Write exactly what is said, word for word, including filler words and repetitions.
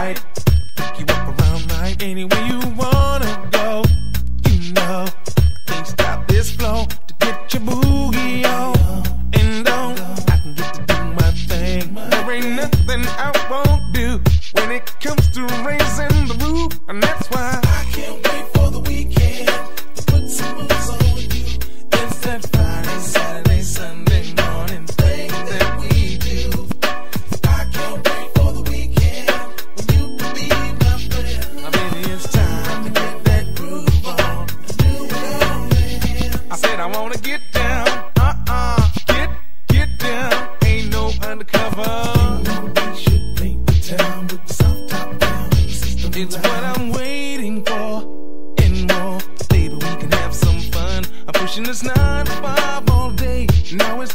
right. Pick you up around night, anywhere you wanna go. You know, I can't stop this flow to get your boogie on. And on, I can get to do my thing. There ain't nothing I won't do when it comes to raising the roof, and that's why I can't wait for the weekend to put some moves on with you. It's that Friday, Saturday, Sunday morning thing that we do. I can't wait for the weekend when you can be my friend. I mean, it's time to get that groove on. Do it all, man. I said I wanna get down, uh-uh, get, get down. Ain't no undercover. It's what I'm waiting for and more. Baby, we can have some fun. I'm pushing this nine to five all day. Now it's